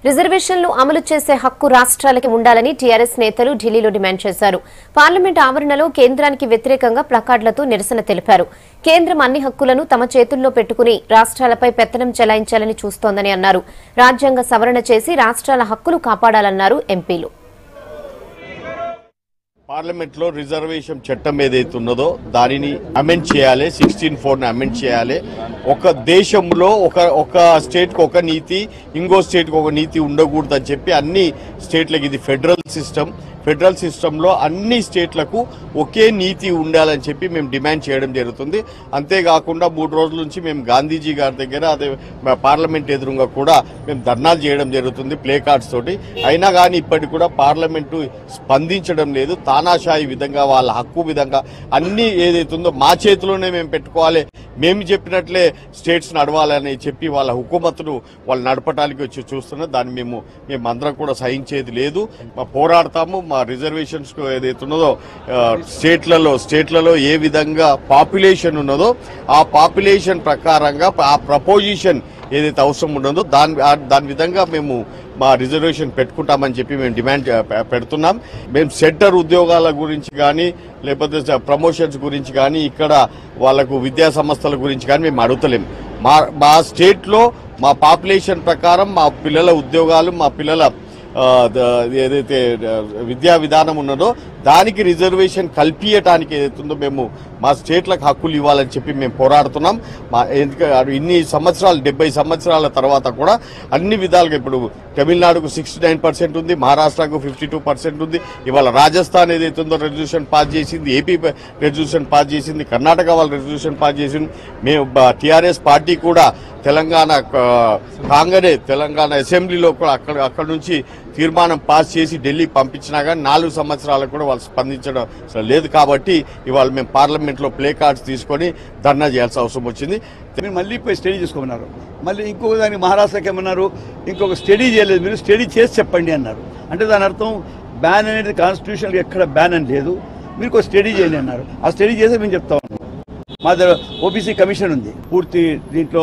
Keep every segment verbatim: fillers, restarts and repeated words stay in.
రిజర్వేషన్లు అమలు చేసే హక్కు రాష్ట్రాలకి ఉండాలని టీఆర్ఎస్ నేతలు ఢిల్లీలో డిమాండ్ చేశారు. పార్లమెంట్ ఆవరణలో కేంద్రానికి వ్యతిరేకంగా ప్లకార్డులతో నిరసన తెలిపారు. కేంద్రం అన్ని హక్కులను తమ చేతుల్లో పెట్టుకుని రాష్ట్రాలపై పెత్తనం చెలాయించాలని చూస్తోందని అన్నారు. రాజ్యాంగ సవరణ చేసి రాష్ట్రాల హక్కులు కాపాడాలన్నారు ఎంపీలు. పార్లమెంట్ లో రిజర్వేషన్ చట్టం ఏదైతే ఉన్నదో దానిని అమెండ్ చేయాలి. సిక్స్టీన్ ఫోర్ ని అమెండ్ చేయాలి. ఒక దేశంలో ఒక ఒక స్టేట్ కు ఒక నీతి, ఇంకో స్టేట్ కు ఒక నీతి ఉండకూడదు అని చెప్పి అన్ని స్టేట్లకు, ఇది ఫెడరల్ సిస్టమ్, ఫెడరల్ సిస్టంలో అన్ని స్టేట్లకు ఒకే నీతి ఉండాలని చెప్పి మేము డిమాండ్ చేయడం జరుగుతుంది. అంతేకాకుండా మూడు రోజుల నుంచి మేము గాంధీజీ గారి దగ్గర, అదే పార్లమెంట్ ఎదురుగా కూడా మేము ధర్నాలు చేయడం జరుగుతుంది ప్లే కార్డ్స్ తోటి. అయినా కానీ ఇప్పటికి కూడా పార్లమెంటు స్పందించడం లేదు. తానాషాయి విధంగా, వాళ్ళ హక్కు విధంగా అన్ని ఏదైతుందో మా చేతిలోనే మేము పెట్టుకోవాలి, మేము చెప్పినట్లే స్టేట్స్ నడవాలని చెప్పి వాళ్ళ హుకుమతును వాళ్ళు నడపడానికి వచ్చి చూస్తున్నారు. దాన్ని మేము మేమందరం కూడా సహించేది లేదు. పోరాడతాము. మా రిజర్వేషన్స్ ఏదైతే ఉన్నదో స్టేట్లలో స్టేట్లలో ఏ విధంగా పాపులేషన్ ఉన్నదో ఆ పాపులేషన్ ప్రకారంగా ఆ ప్రపోజిషన్ ఏదైతే అవసరం ఉండదో దాని దాని విధంగా మేము మా రిజర్వేషన్ పెట్టుకుంటామని చెప్పి మేము డిమాండ్ పెడుతున్నాం. మేము సెంటర్ ఉద్యోగాల గురించి కానీ, లేకపోతే ప్రమోషన్స్ గురించి కానీ, ఇక్కడ వాళ్లకు విద్యా సంస్థల గురించి కానీ మేము అడుగుతలేము. మా మా స్టేట్లో మా పాపులేషన్ ప్రకారం మా పిల్లల ఉద్యోగాలు, మా పిల్లల ఏదైతే విద్యా విధానం ఉన్నదో దానికి రిజర్వేషన్ కల్పించడానికి ఏదైతుందో మేము మా స్టేట్లకు హక్కులు ఇవ్వాలని చెప్పి మేము పోరాడుతున్నాం. మా ఎందుకంటే ఇన్ని సంవత్సరాలు, డెబ్బై సంవత్సరాల తర్వాత కూడా అన్ని విధాలుగా ఇప్పుడు తమిళనాడుకు సిక్స్టీ నైన్ పర్సెంట్ ఉంది, మహారాష్ట్రకు ఫిఫ్టీ టూ పర్సెంట్ ఉంది. ఇవాళ రాజస్థాన్ ఏదైతుందో రెజల్యూషన్ పాస్ చేసింది, ఏపీ రెజల్యూషన్ పాస్ చేసింది, కర్ణాటక వాళ్ళు రెజల్యూషన్ పాస్ చేసింది. మేము టీఆర్ఎస్ పార్టీ కూడా తెలంగాణ కాంగ్రెస్ తెలంగాణ అసెంబ్లీలో కూడా అక్కడ అక్కడ నుంచి తీర్మానం పాస్ చేసి ఢిల్లీకి పంపించినా కానీ నాలుగు సంవత్సరాలకు కూడా వాళ్ళు స్పందించడం లేదు. కాబట్టి ఇవాళ మేము పార్లమెంట్లో ప్లే కార్డ్స్ తీసుకొని ధర్నా చేయాల్సిన అవసరం వచ్చింది. మీరు మళ్ళీ పోయి స్టడీ చేసుకోమన్నారు. మళ్ళీ ఇంకొక దానికి మహారాష్ట్రకి ఏమన్నారు, ఇంకొక స్టడీ చేయలేదు, మీరు స్టడీ చేసి చెప్పండి అన్నారు. అంటే దాని అర్థం బ్యాన్ అనేది కాన్స్టిట్యూషన్కి ఎక్కడ బ్యాన్ అని లేదు, మీరు ఒక స్టడీ చేయండి అన్నారు. ఆ స్టడీ చేస్తే మేము చెప్తా ఉన్నాం. మా దగ్గర ఓబీసీ కమిషన్ ఉంది, పూర్తి దీంట్లో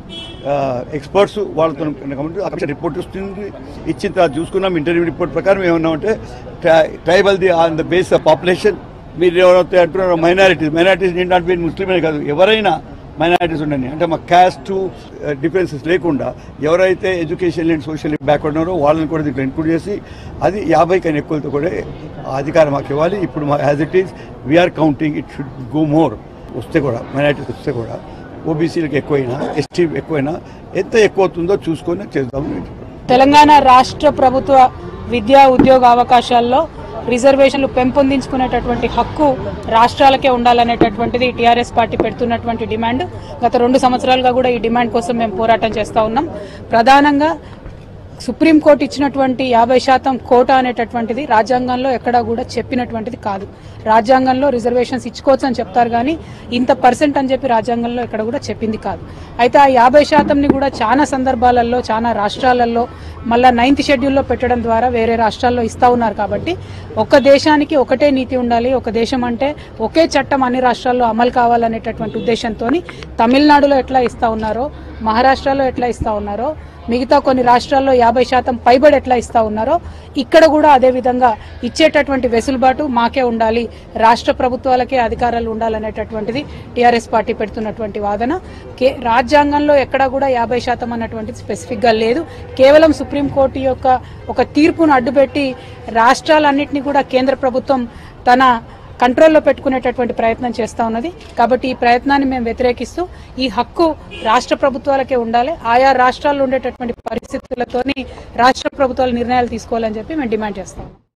ఎక్స్పర్ట్స్ వాళ్ళతో కమిషన్ రిపోర్ట్ వస్తుంది, ఇచ్చిన తర్వాత చూసుకున్నాం. ఇంటర్వ్యూ రిపోర్ట్ ప్రకారం ఏమన్నామంటే tribal the on the base of population. మీరు ఎవరైతే అంటున్నారో minorities, minorities need not be ముస్లిమే కాదు, ఎవరైనా మైనారిటీస్ ఉండని, అంటే మా క్యాస్ట్ డిఫరెన్సెస్ లేకుండా ఎవరైతే ఎడ్యుకేషన్ అండ్ సోషల్ బ్యాక్వర్డ్ ఉన్నారో వాళ్ళని కూడా దీంట్లో ఇన్క్లూడ్ చేసి అది యాభై కన్నా ఎక్కువతో కూడా అధికారం మాకు ఇవ్వాలి. ఇప్పుడు మా as it is we're counting, it should go more. వస్తే కూడా మైనారిటీస్ వస్తే కూడా ఓబీసీలకు ఎక్కువైనా, ఎస్టీ ఎక్కువైనా, ఎంత ఎక్కువ అవుతుందో చూసుకొని చేద్దామని. తెలంగాణ రాష్ట్ర ప్రభుత్వ విద్యా ఉద్యోగ అవకాశాల్లో రిజర్వేషన్లు పెంపొందించుకునేటటువంటి హక్కు రాష్ట్రాలకే ఉండాలనేటటువంటిది టీఆర్ఎస్ పార్టీ పెడుతున్నటువంటి డిమాండ్. గత రెండు సంవత్సరాలుగా కూడా ఈ డిమాండ్ కోసం మేము పోరాటం చేస్తూ ఉన్నాం. ప్రధానంగా సుప్రీంకోర్టు ఇచ్చినటువంటి యాభై శాతం కోటా అనేటటువంటిది రాజ్యాంగంలో ఎక్కడా కూడా చెప్పినటువంటిది కాదు. రాజ్యాంగంలో రిజర్వేషన్స్ ఇచ్చుకోవచ్చు అని చెప్తారు కానీ ఇంత పర్సెంట్ అని చెప్పి రాజ్యాంగంలో ఎక్కడ కూడా చెప్పింది కాదు. అయితే ఆ యాభై శాతంని కూడా చాలా సందర్భాలలో, చాలా రాష్ట్రాలలో మళ్ళీ నైన్త్ షెడ్యూల్లో పెట్టడం ద్వారా వేరే రాష్ట్రాల్లో ఇస్తూ ఉన్నారు. కాబట్టి ఒక దేశానికి ఒకటే నీతి ఉండాలి, ఒక దేశం అంటే ఒకే చట్టం అన్ని రాష్ట్రాల్లో అమలు కావాలనేటటువంటి ఉద్దేశంతో తమిళనాడులో ఎట్లా ఇస్తూ ఉన్నారో, మహారాష్ట్రలో ఎట్లా ఇస్తూ ఉన్నారో, మిగతా కొన్ని రాష్ట్రాల్లో యాభై శాతం పైబడి ఎట్లా ఇస్తా ఉన్నారో ఇక్కడ కూడా అదే విధంగా ఇచ్చేటటువంటి వెసులుబాటు మాకే ఉండాలి, రాష్ట్ర ప్రభుత్వాలకే అధికారాలు ఉండాలనేటటువంటిది టీఆర్ఎస్ పార్టీ పెడుతున్నటువంటి వాదన. రాజ్యాంగంలో ఎక్కడా కూడా యాభై శాతం అన్నటువంటిది స్పెసిఫిక్ గా లేదు. కేవలం సుప్రీంకోర్టు యొక్క ఒక తీర్పును అడ్డుపెట్టి రాష్ట్రాలన్నింటినీ కూడా కేంద్ర ప్రభుత్వం తన కంట్రోల్లో పెట్టుకునేటటువంటి ప్రయత్నం చేస్తూ ఉన్నది. కాబట్టి ఈ ప్రయత్నాన్ని మేము వ్యతిరేకిస్తూ ఈ హక్కు రాష్ట్ర ప్రభుత్వాలకే ఉండాలి, ఆయా రాష్ట్రాల్లో ఉండేటటువంటి పరిస్థితులతోని రాష్ట్ర ప్రభుత్వాలు నిర్ణయాలు తీసుకోవాలని చెప్పి మేము డిమాండ్ చేస్తాం.